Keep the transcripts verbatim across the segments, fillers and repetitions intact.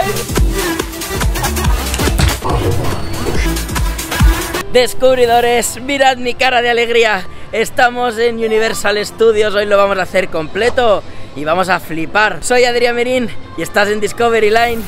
Descubridores, mirad mi cara de alegría. Estamos en Universal Studios, hoy lo vamos a hacer completo y vamos a flipar. Soy Adrián Merín y estás en Discovery Line.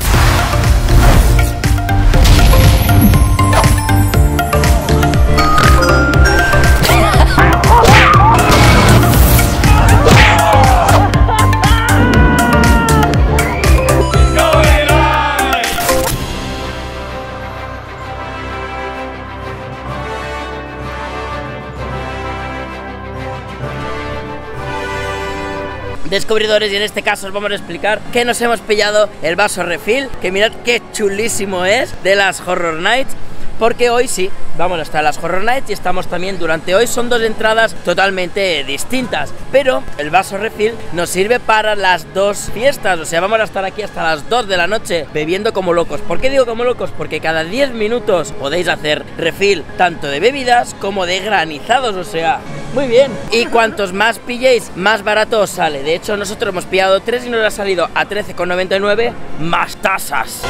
Descubridores, y en este caso os vamos a explicar que nos hemos pillado el vaso refill, que mirad qué chulísimo es, de las Horror Nights, porque hoy sí, vamos a estar en las Horror Nights y estamos también durante hoy, son dos entradas totalmente distintas, pero el vaso refill nos sirve para las dos fiestas, o sea, vamos a estar aquí hasta las dos de la noche bebiendo como locos. ¿Por qué digo como locos? Porque cada diez minutos podéis hacer refill tanto de bebidas como de granizados, o sea, muy bien. Y cuantos más pilléis, más barato os sale. De hecho, nosotros hemos pillado tres y nos ha salido a trece con noventa y nueve más tasas.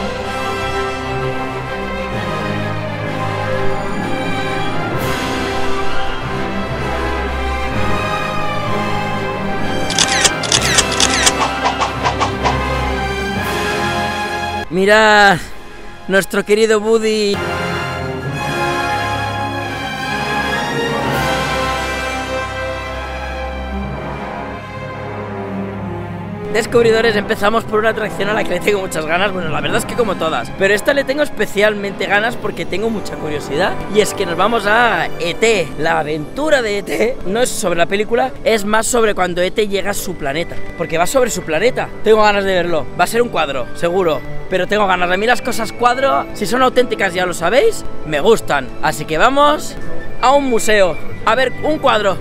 Mirad, nuestro querido Buddy. Descubridores, empezamos por una atracción a la que le tengo muchas ganas. Bueno, la verdad es que como todas, pero esta le tengo especialmente ganas porque tengo mucha curiosidad. Y es que nos vamos a E T. La aventura de E T no es sobre la película, es más sobre cuando E T llega a su planeta, porque va sobre su planeta. Tengo ganas de verlo, va a ser un cuadro, seguro, pero tengo ganas. De mí las cosas cuadro, si son auténticas ya lo sabéis, me gustan. Así que vamos a un museo, a ver un cuadro.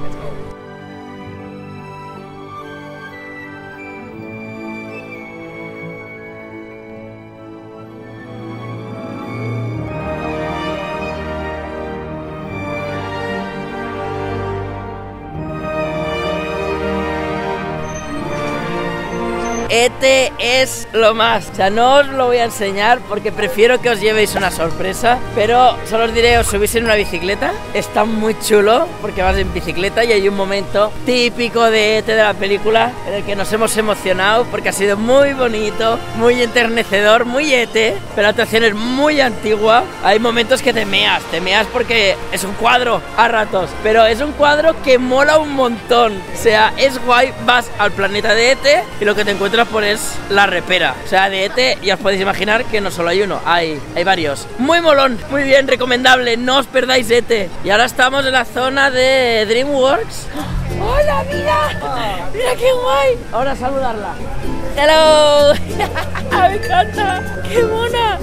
E T es lo más, o sea, no os lo voy a enseñar porque prefiero que os llevéis una sorpresa, pero solo os diré, os subís en una bicicleta, está muy chulo porque vas en bicicleta y hay un momento típico de E T de la película en el que nos hemos emocionado porque ha sido muy bonito, muy enternecedor, muy E T, pero la atracción es muy antigua. Hay momentos que te meas, te meas porque es un cuadro a ratos, pero es un cuadro que mola un montón, o sea, es guay, vas al planeta de E T y lo que te encuentras por es la repera, o sea, de E T ya os podéis imaginar que no solo hay uno, hay, hay varios. Muy molón, muy bien, recomendable, no os perdáis E T. Y ahora estamos en la zona de DreamWorks. ¡Hola, mira! ¡Mira qué guay! Ahora a saludarla. ¡Hello! ¡Me encanta! ¡Qué mona!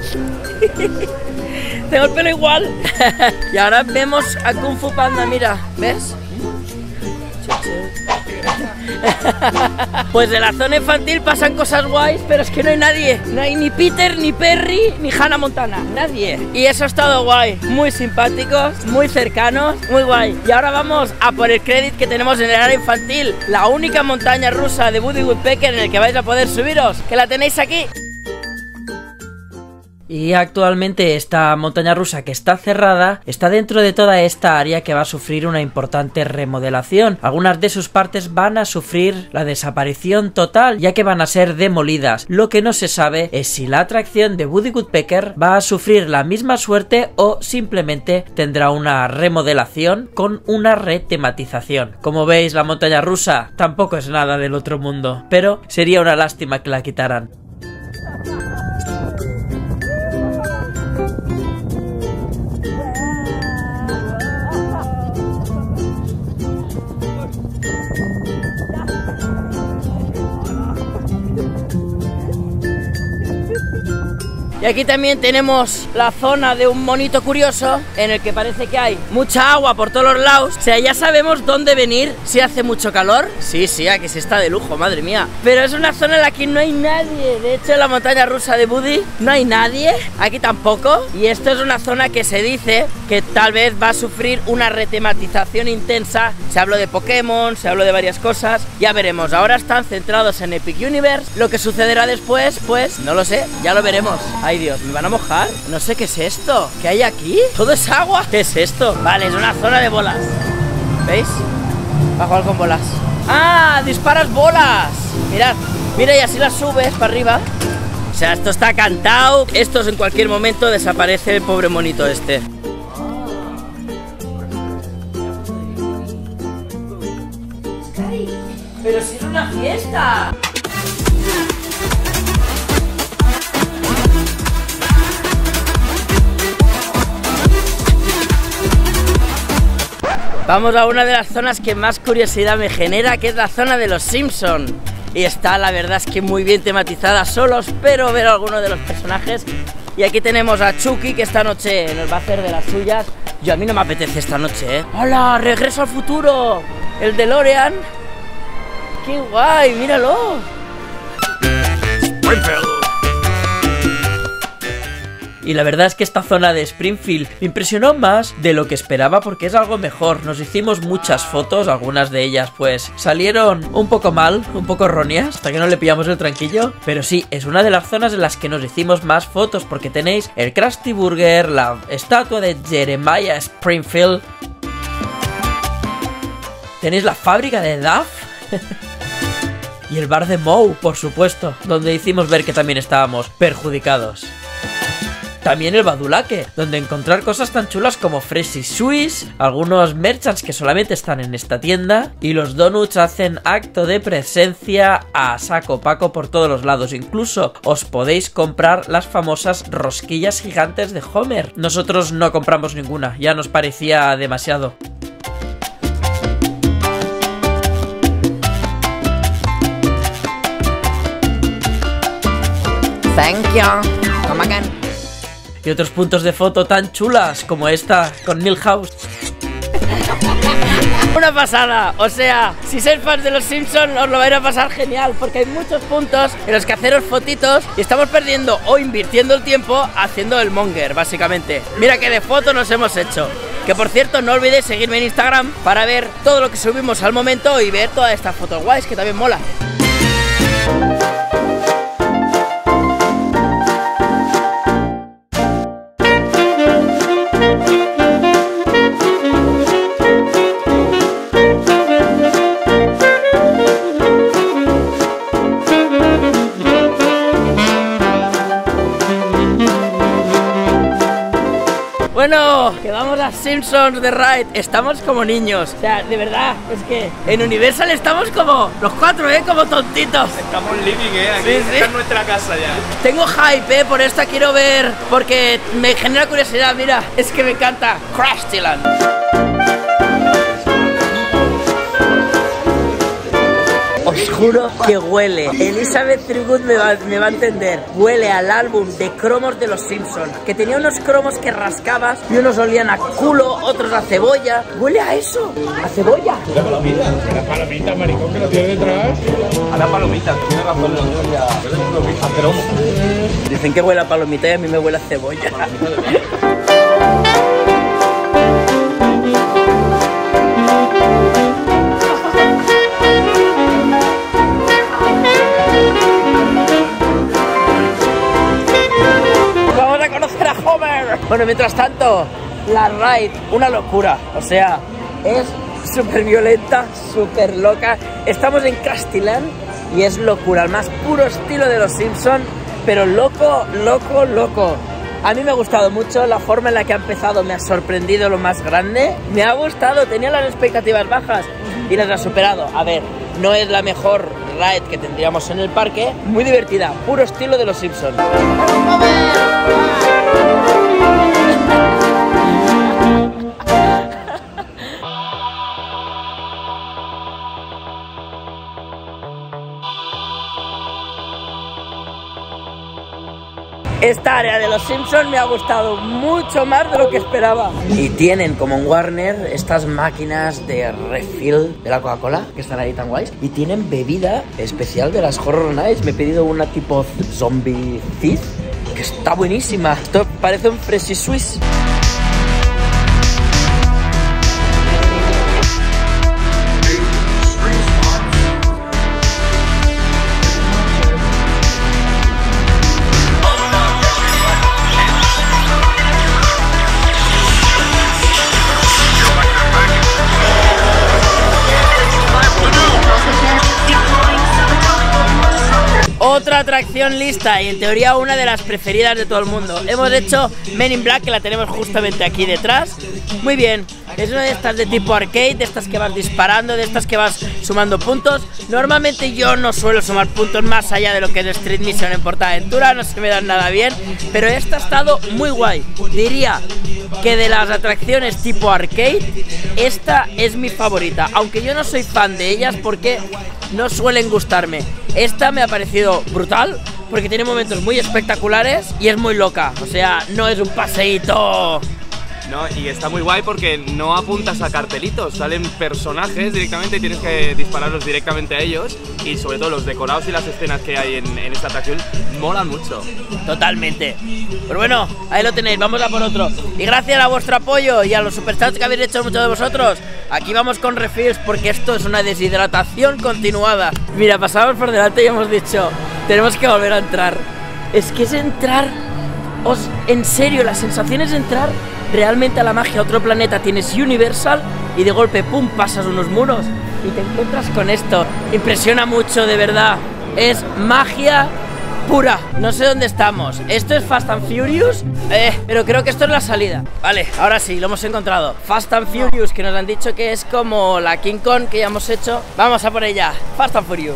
Tengo el pelo igual. Y ahora vemos a Kung Fu Panda, mira, ¿ves? Pues de la zona infantil pasan cosas guays, pero es que no hay nadie. No hay ni Peter, ni Perry, ni Hannah Montana. Nadie. Y eso ha estado guay. Muy simpáticos, muy cercanos, muy guay. Y ahora vamos a por el crédito que tenemos en el área infantil. La única montaña rusa de Woody Woodpecker en el que vais a poder subiros, que la tenéis aquí. Y actualmente esta montaña rusa, que está cerrada, está dentro de toda esta área que va a sufrir una importante remodelación. Algunas de sus partes van a sufrir la desaparición total, ya que van a ser demolidas. Lo que no se sabe es si la atracción de Woody Woodpecker va a sufrir la misma suerte o simplemente tendrá una remodelación con una retematización. Como veis, la montaña rusa tampoco es nada del otro mundo, pero sería una lástima que la quitaran. Y aquí también tenemos la zona de un monito curioso, en el que parece que hay mucha agua por todos los lados. O sea, ya sabemos dónde venir si hace mucho calor. Sí, sí, aquí se está de lujo, madre mía. Pero es una zona en la que no hay nadie. De hecho, en la montaña rusa de Woody no hay nadie, aquí tampoco. Y esto es una zona que se dice que tal vez va a sufrir una retematización intensa. Se habló de Pokémon, se habló de varias cosas. Ya veremos, ahora están centrados en Epic Universe. Lo que sucederá después, pues, no lo sé, ya lo veremos. Ay Dios, ¿me van a mojar? No sé qué es esto. ¿Qué hay aquí? ¿Todo es agua? ¿Qué es esto? Vale, es una zona de bolas. ¿Veis? Va a jugar con bolas. ¡Ah! ¡Disparas bolas! Mirad, mira, y así las subes para arriba. O sea, esto está cantado. Esto en cualquier momento desaparece el pobre monito este. ¡Pero si es una fiesta! Vamos a una de las zonas que más curiosidad me genera, que es la zona de los Simpsons. Y está, la verdad es que muy bien tematizada. Solo espero ver a alguno de los personajes. Y aquí tenemos a Chucky, que esta noche nos va a hacer de las suyas. Yo, a mí no me apetece esta noche, ¿eh? ¡Hola! ¡Regreso al futuro! El DeLorean. ¡Qué guay! ¡Míralo! Y la verdad es que esta zona de Springfield me impresionó más de lo que esperaba, porque es algo mejor. Nos hicimos muchas fotos, algunas de ellas pues salieron un poco mal, un poco erróneas, hasta que no le pillamos el tranquillo. Pero sí, es una de las zonas en las que nos hicimos más fotos, porque tenéis el Krusty Burger, la estatua de Jeremiah Springfield, tenéis la fábrica de Duff y el bar de Moe, por supuesto, donde hicimos ver que también estábamos perjudicados. También el Badulaque, donde encontrar cosas tan chulas como Freshly Swiss, algunos merchants que solamente están en esta tienda, y los donuts hacen acto de presencia a saco paco por todos los lados. Incluso os podéis comprar las famosas rosquillas gigantes de Homer. Nosotros no compramos ninguna, ya nos parecía demasiado. Thank you. Come again. Y otros puntos de foto tan chulas como esta con Milhouse. Una pasada, o sea, si sois fans de los Simpsons os lo vais a pasar genial, porque hay muchos puntos en los que haceros fotitos y estamos perdiendo o invirtiendo el tiempo haciendo el monger, básicamente. Mira que de foto nos hemos hecho. Que por cierto, no olvidéis seguirme en Instagram para ver todo lo que subimos al momento y ver todas estas fotos guays, que también mola. Bueno, que vamos a Simpsons The Ride. Estamos como niños. O sea, de verdad, es que en Universal estamos como los cuatro, ¿eh? Como tontitos. Estamos living, ¿eh? Aquí sí, sí. Esta es nuestra casa ya. Tengo hype, ¿eh? Por esta quiero ver, porque me genera curiosidad. Mira, es que me encanta Crustyland. Os juro que huele. Elizabeth Tribute me va, me va a entender. Huele al álbum de cromos de los Simpsons, que tenía unos cromos que rascabas y unos olían a culo, otros a cebolla. Huele a eso, a cebolla. La palomita, la palomita, maricón, que lo tiene detrás. A la palomita, tiene razón. A cromo. Dicen que huele a palomita y a mí me huele a cebolla. Bueno, mientras tanto, la ride, una locura. O sea, es súper violenta, súper loca. Estamos en Crustyland y es locura, el más puro estilo de los Simpsons, pero loco, loco, loco. A mí me ha gustado mucho la forma en la que ha empezado, me ha sorprendido lo más grande. Me ha gustado, tenía las expectativas bajas y las ha superado. A ver, no es la mejor ride que tendríamos en el parque. Muy divertida, puro estilo de los Simpsons. Esta área de los Simpsons me ha gustado mucho más de lo que esperaba. Y tienen, como en Warner, estas máquinas de refill de la Coca-Cola, que están ahí tan guays. Y tienen bebida especial de las Horror Nights. Me he pedido una tipo Zombie Fizz, que está buenísima. Esto parece un Freshly Swiss. Otra atracción lista y en teoría una de las preferidas de todo el mundo. Hemos hecho Men in Black, que la tenemos justamente aquí detrás. Muy bien, es una de estas de tipo arcade, de estas que vas disparando, de estas que vas sumando puntos. Normalmente yo no suelo sumar puntos más allá de lo que es Street Mission en PortAventura, no se me dan nada bien, pero esta ha estado muy guay. Diría que de las atracciones tipo arcade, esta es mi favorita, aunque yo no soy fan de ellas porque no suelen gustarme. Esta me ha parecido brutal porque tiene momentos muy espectaculares y es muy loca, o sea, no es un paseíto. No, y está muy guay porque no apuntas a cartelitos, salen personajes directamente y tienes que dispararlos directamente a ellos, y sobre todo los decorados y las escenas que hay en, en esta atracción molan mucho. Totalmente. Pues bueno, ahí lo tenéis, vamos a por otro. Y gracias a vuestro apoyo y a los superchats que habéis hecho muchos de vosotros, aquí vamos con refills porque esto es una deshidratación continuada. Mira, pasamos por delante y hemos dicho, tenemos que volver a entrar. Es que es entrar, os, en serio, la sensación es entrar realmente a la magia, a otro planeta. Tienes Universal y de golpe, pum, pasas unos muros y te encuentras con esto. Impresiona mucho, de verdad. Es magia pura. No sé dónde estamos. Esto es Fast and Furious, eh, pero creo que esto es la salida. Vale, ahora sí, lo hemos encontrado. Fast and Furious, que nos han dicho que es como la King Kong que ya hemos hecho. Vamos a por ella. Fast and Furious.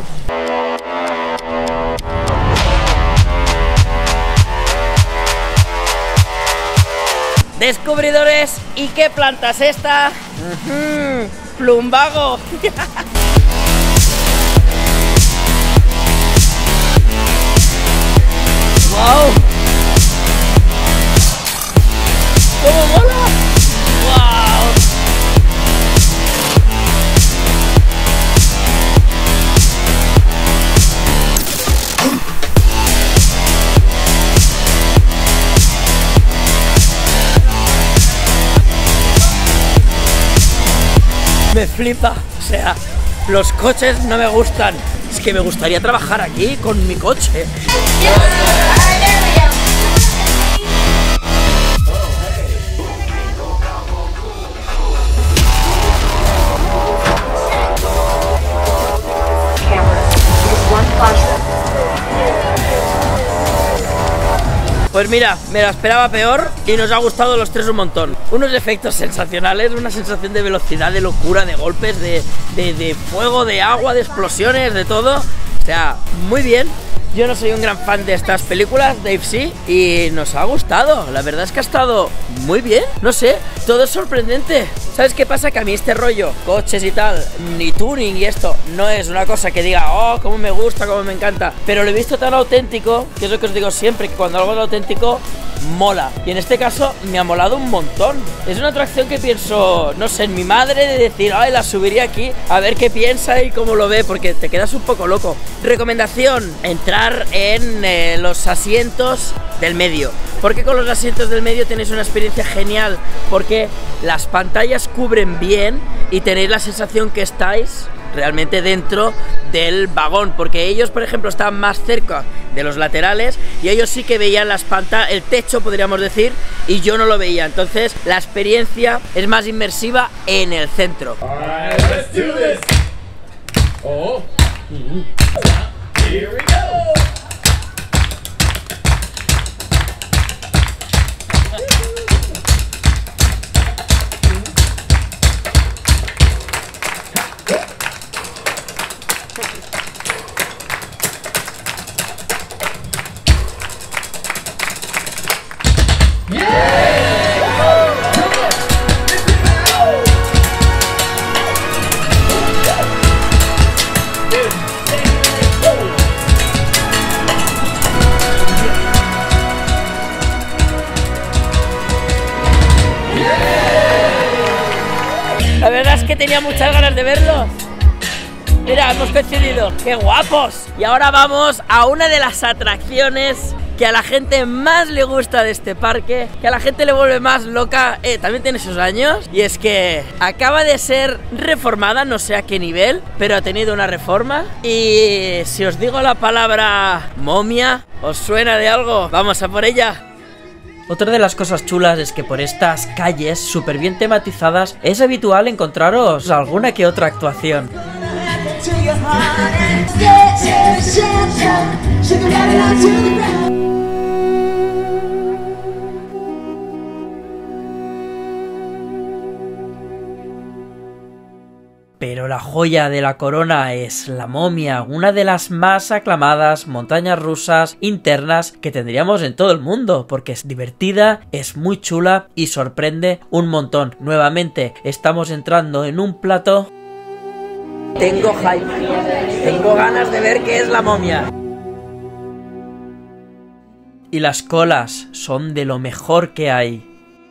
Descubridores, ¿y qué planta es esta? Uh-huh. Plumbago. ¡Wow! ¡Cómo mola! ¡Wow! Me flipa, o sea, los coches no me gustan. Es que me gustaría trabajar aquí con mi coche. Pues mira, me la esperaba peor y nos ha gustado los tres un montón. Unos efectos sensacionales, una sensación de velocidad, de locura, de golpes, de, de, de fuego, de agua, de explosiones, de todo. O sea, muy bien. Yo no soy un gran fan de estas películas, Dave sí, y nos ha gustado. La verdad es que ha estado muy bien. No sé, todo es sorprendente. ¿Sabes qué pasa? Que a mí este rollo, coches y tal, ni tuning y esto, no es una cosa que diga, oh, cómo me gusta, cómo me encanta. Pero lo he visto tan auténtico, que es lo que os digo siempre, que cuando algo es auténtico, mola. Y en este caso me ha molado un montón. Es una atracción que pienso, no sé, en mi madre, de decir, ay, la subiría aquí a ver qué piensa y cómo lo ve, porque te quedas un poco loco. Recomendación, entrar en eh, los asientos del medio, porque con los asientos del medio tenéis una experiencia genial, porque las pantallas cubren bien y tenéis la sensación que estáis realmente dentro del vagón, porque ellos, por ejemplo, estaban más cerca de los laterales y ellos sí que veían las pantallas, el techo, podríamos decir, y yo no lo veía. Entonces la experiencia es más inmersiva en el centro. Alright, let's do this. Oh. Here we go. que tenía muchas ganas de verlos. Mira, hemos coincidido. ¡Qué guapos! Y ahora vamos a una de las atracciones que a la gente más le gusta de este parque, que a la gente le vuelve más loca. Eh, también tiene sus años. Y es que acaba de ser reformada, no sé a qué nivel, pero ha tenido una reforma. Y si os digo la palabra momia, ¿os suena de algo? Vamos a por ella. Otra de las cosas chulas es que por estas calles súper bien tematizadas es habitual encontraros alguna que otra actuación. Pero la joya de la corona es la momia, una de las más aclamadas montañas rusas internas que tendríamos en todo el mundo, porque es divertida, es muy chula y sorprende un montón. Nuevamente estamos entrando en un plató. Tengo hype, tengo ganas de ver qué es la momia. Y las colas son de lo mejor que hay.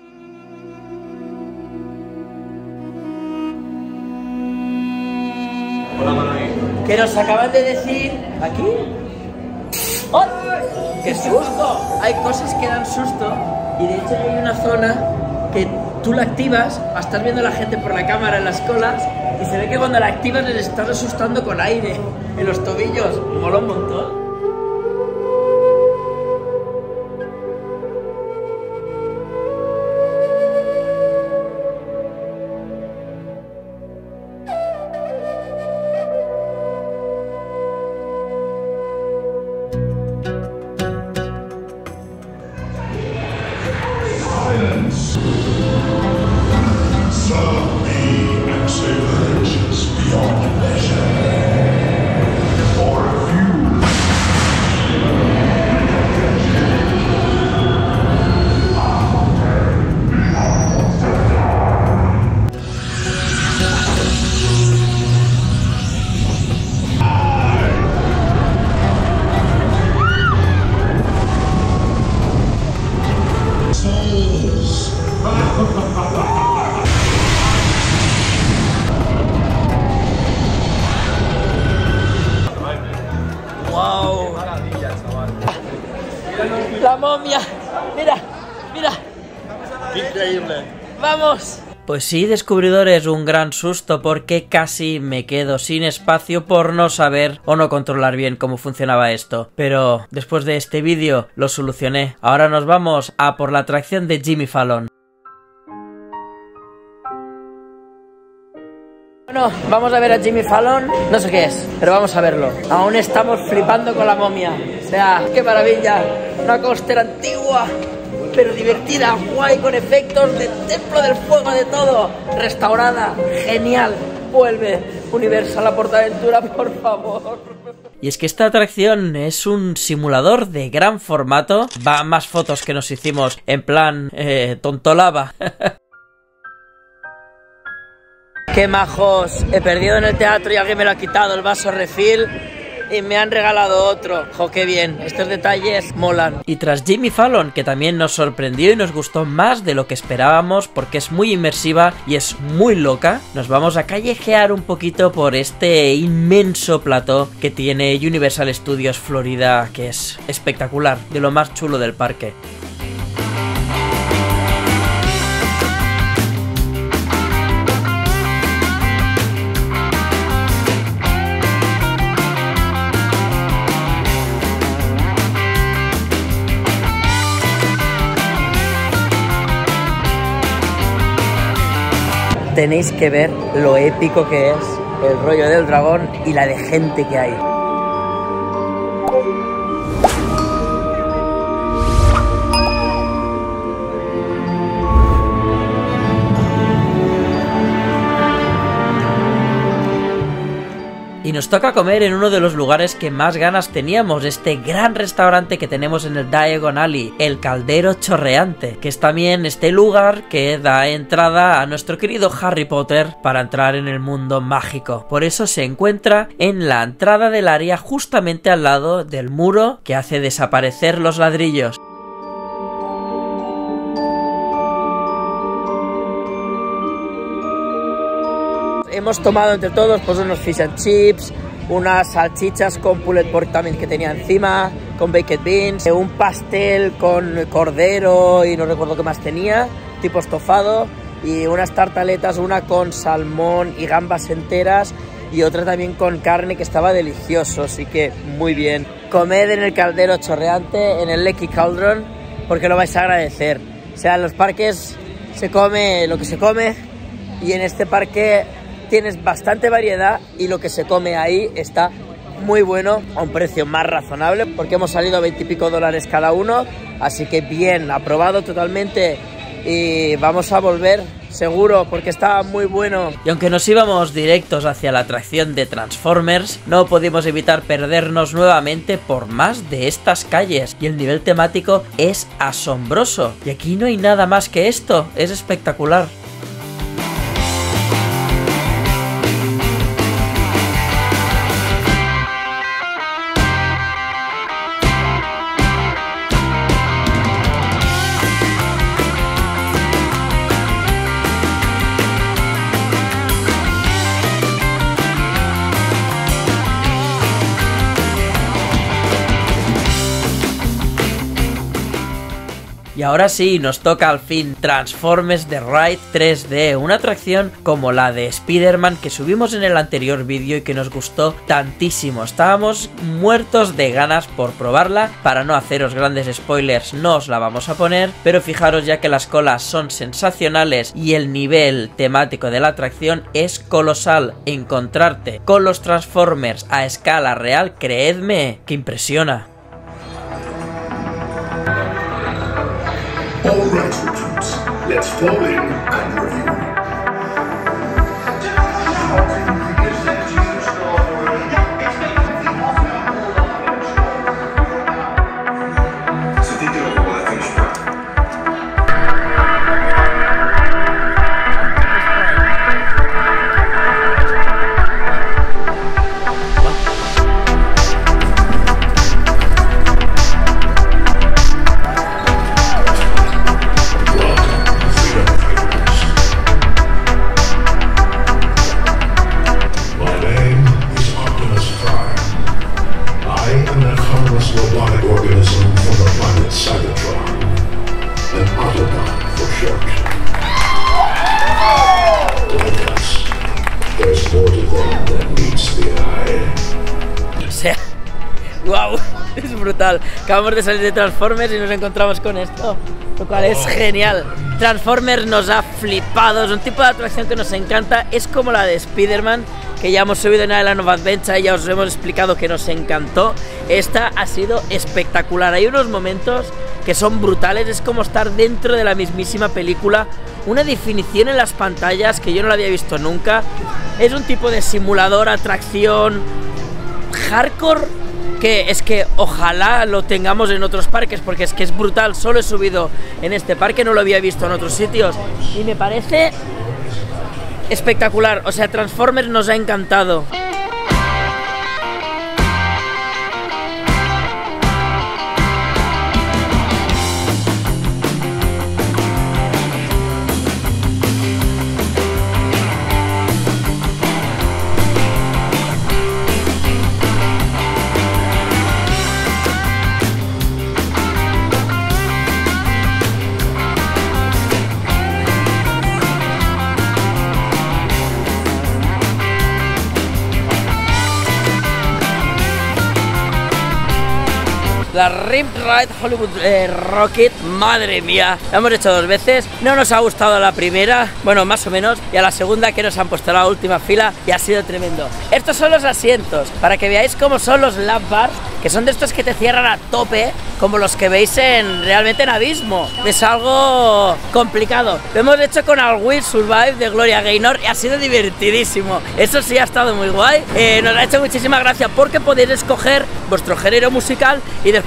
Que nos acaban de decir aquí. ¡Oh! ¡Qué susto! Hay cosas que dan susto. Y de hecho hay una zona que tú la activas, estás viendo a la gente por la cámara en las colas y se ve que cuando la activas les estás asustando con aire en los tobillos. Mola un montón. ¡Wow! La momia. Mira, mira. Increíble. ¡Vamos! Pues sí, descubridores, un gran susto porque casi me quedo sin espacio por no saber o no controlar bien cómo funcionaba esto. Pero después de este vídeo lo solucioné. Ahora nos vamos a por la atracción de Jimmy Fallon. Bueno, vamos a ver a Jimmy Fallon, no sé qué es, pero vamos a verlo. Aún estamos flipando con la momia. O sea, qué maravilla, una coaster antigua, pero divertida, guay, con efectos de Templo del Fuego, de todo. Restaurada, genial, vuelve Universal a PortAventura, por favor. Y es que esta atracción es un simulador de gran formato. Va más fotos que nos hicimos en plan eh, tontolaba. ¡Qué majos! He perdido en el teatro y alguien me lo ha quitado, el vaso refill, y me han regalado otro. ¡Jo, qué bien! Estos detalles molan. Y tras Jimmy Fallon, que también nos sorprendió y nos gustó más de lo que esperábamos porque es muy inmersiva y es muy loca, nos vamos a callejear un poquito por este inmenso plató que tiene Universal Studios Florida, que es espectacular, de lo más chulo del parque. Tenéis que ver lo épico que es el rollo del dragón y la de gente que hay. Y nos toca comer en uno de los lugares que más ganas teníamos, este gran restaurante que tenemos en el Diagon Alley, el Caldero Chorreante, que es también este lugar que da entrada a nuestro querido Harry Potter para entrar en el mundo mágico. Por eso se encuentra en la entrada del área, justamente al lado del muro que hace desaparecer los ladrillos. hemos tomado entre todos pues unos fish and chips, unas salchichas con pulled pork también que tenía encima, con baked beans, un pastel con cordero y no recuerdo qué más tenía, tipo estofado, y unas tartaletas, una con salmón y gambas enteras y otra también con carne, que estaba delicioso, así que muy bien. Comed en el caldero chorreante, en el Lecky Cauldron, porque lo vais a agradecer. O sea, en los parques se come lo que se come y en este parque tienes bastante variedad y lo que se come ahí está muy bueno, a un precio más razonable, porque hemos salido a veintipico dólares cada uno, así que bien, aprobado totalmente. Y vamos a volver seguro porque estaba muy bueno. Y aunque nos íbamos directos hacia la atracción de Transformers, no pudimos evitar perdernos nuevamente por más de estas calles. Y el nivel temático es asombroso. Y aquí no hay nada más que esto, es espectacular. Y ahora sí, nos toca al fin Transformers The Ride tres D, una atracción como la de Spider-Man que subimos en el anterior vídeo y que nos gustó tantísimo. Estábamos muertos de ganas por probarla. Para no haceros grandes spoilers no os la vamos a poner, pero fijaros ya que las colas son sensacionales y el nivel temático de la atracción es colosal. Encontrarte con los Transformers a escala real, creedme que impresiona. All right, recruits, let's fall in and review. So they did all that finished work. O sea, wow, es brutal. Acabamos de salir de Transformers y nos encontramos con esto, lo cual es genial. Transformers nos ha flipado, es un tipo de atracción que nos encanta, es como la de Spider-Man, que ya hemos subido en Island of Adventure y ya os hemos explicado que nos encantó. Esta ha sido espectacular, hay unos momentos que son brutales, es como estar dentro de la mismísima película, una definición en las pantallas que yo no la había visto nunca. Es un tipo de simulador, atracción hardcore, que es que ojalá lo tengamos en otros parques, porque es que es brutal. Solo he subido en este parque, no lo había visto en otros sitios y me parece espectacular. O sea, Transformers nos ha encantado. La Rip Ride Hollywood eh, Rocket, madre mía, la hemos hecho dos veces, no nos ha gustado la primera, bueno, más o menos, y a la segunda que nos han puesto la última fila y ha sido tremendo. Estos son los asientos, para que veáis cómo son los lap bars, que son de estos que te cierran a tope, como los que veis en realmente en Abismo. Es algo complicado. Lo hemos hecho con All Will Survive de Gloria Gaynor y ha sido divertidísimo. Eso sí ha estado muy guay. Eh, nos ha hecho muchísima gracia porque podéis escoger vuestro género musical y después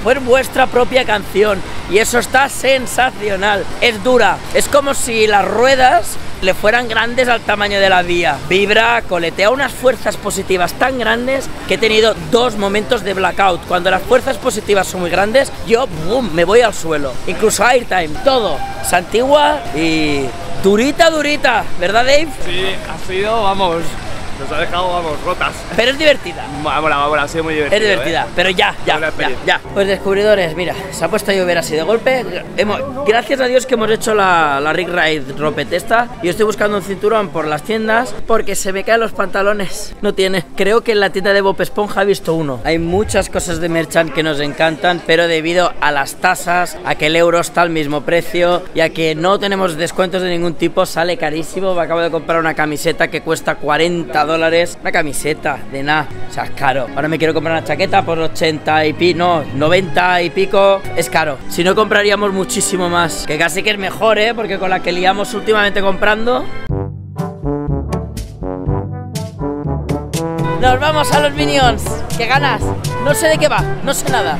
hacer vuestra propia canción. Y eso está sensacional. Es dura, es como si las ruedas le fueran grandes al tamaño de la vía. Vibra, coletea unas fuerzas positivas tan grandes que he tenido dos momentos de blackout. Cuando las fuerzas positivas son muy grandes, yo boom, me voy al suelo. Incluso airtime, todo. Es antigua y durita, durita, ¿verdad, Dave? Sí, ha sido, vamos, nos ha dejado, vamos, rotas. Pero es divertida. Vamos, vamos, ha sido muy divertida. Es divertida, ¿eh? Pero ya, ya, ya, ya. Pues descubridores, mira, se ha puesto a llover así de golpe. Hemos, gracias a Dios que hemos hecho la, la Rig Ride ropetesta. Yo estoy buscando un cinturón por las tiendas porque se me caen los pantalones. No tiene. Creo que en la tienda de Bob Esponja he visto uno. Hay muchas cosas de merchant que nos encantan, pero debido a las tasas, a que el euro está al mismo precio y a que no tenemos descuentos de ningún tipo, sale carísimo. Me acabo de comprar una camiseta que cuesta cuarenta dólares. Una camiseta de nada, o sea, es caro. Ahora me quiero comprar una chaqueta por ochenta y pico, no, noventa y pico. Es caro. Si no, compraríamos muchísimo más. Que casi que es mejor, ¿eh? Porque con la que liamos últimamente comprando. Nos vamos a los Minions. ¿Qué ganas? No sé de qué va, no sé nada.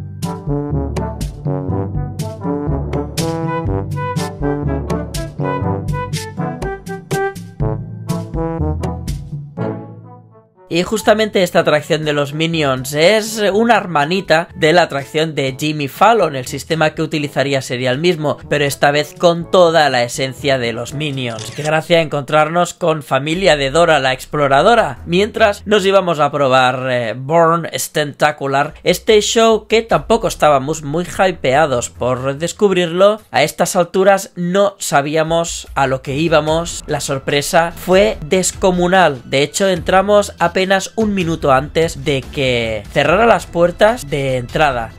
Y justamente esta atracción de los Minions es una hermanita de la atracción de Jimmy Fallon. El sistema que utilizaría sería el mismo, pero esta vez con toda la esencia de los Minions. Qué gracia encontrarnos con familia de Dora la Exploradora, mientras nos íbamos a probar eh, Bourne Stentacular, este show que tampoco estábamos muy hypeados por descubrirlo. A estas alturas no sabíamos a lo que íbamos. La sorpresa fue descomunal. De hecho, entramos apenas apenas un minuto antes de que cerrara las puertas de entrada.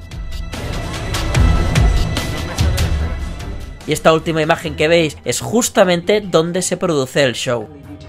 Y esta última imagen que veis es justamente donde se produce el show.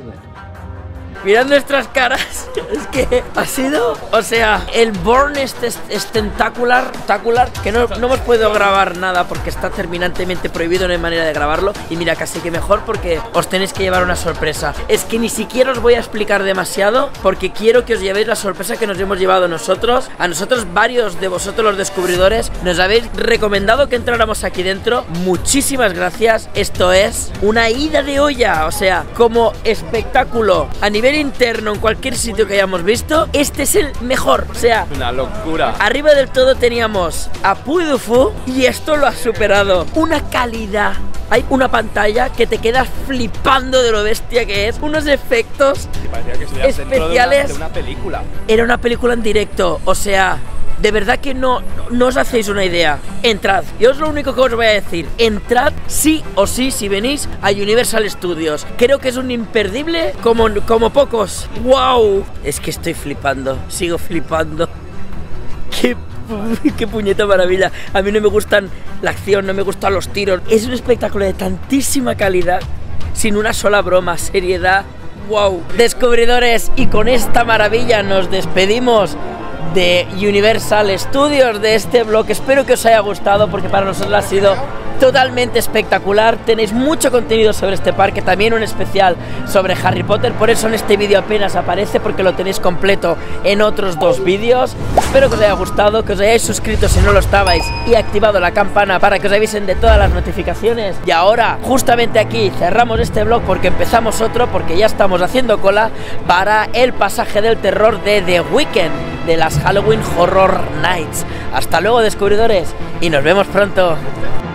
Mirad nuestras caras, es que ha sido, o sea, el Bourne este Stentacular, que no, no hemos podido grabar nada porque está terminantemente prohibido, no hay manera de grabarlo. Y mira, casi que mejor porque os tenéis que llevar una sorpresa. Es que ni siquiera os voy a explicar demasiado porque quiero que os llevéis la sorpresa que nos hemos llevado nosotros. A nosotros, varios de vosotros los descubridores, nos habéis recomendado que entráramos aquí dentro. Muchísimas gracias. Esto es una ida de olla, o sea, como espectáculo a nivel interno en cualquier sitio que hayamos visto, este es el mejor. O sea, una locura. Arriba del todo teníamos a Puy Du Fou y esto lo ha superado. Una calidad. Hay una pantalla que te quedas flipando de lo bestia que es. Unos efectos que especiales. De una, de una película. Era una película en directo. O sea, de verdad que no, no os hacéis una idea. Entrad, yo es lo único que os voy a decir. Entrad sí o sí si venís a Universal Studios. Creo que es un imperdible como, como pocos. ¡Wow! Es que estoy flipando, sigo flipando. ¡Qué, qué puñeta maravilla! A mí no me gustan la acción, no me gustan los tiros. Es un espectáculo de tantísima calidad, sin una sola broma, seriedad. ¡Wow! Descubridores, y con esta maravilla nos despedimos de Universal Studios, de este vlog. Espero que os haya gustado porque para nosotros ha sido totalmente espectacular. Tenéis mucho contenido sobre este parque, también un especial sobre Harry Potter, por eso en este vídeo apenas aparece porque lo tenéis completo en otros dos vídeos. Espero que os haya gustado, que os hayáis suscrito si no lo estabais y activado la campana para que os avisen de todas las notificaciones. Y ahora, justamente aquí, cerramos este vlog porque empezamos otro, porque ya estamos haciendo cola para el pasaje del terror de The Weeknd, de las Halloween Horror Nights. Hasta luego, descubridores, y nos vemos pronto.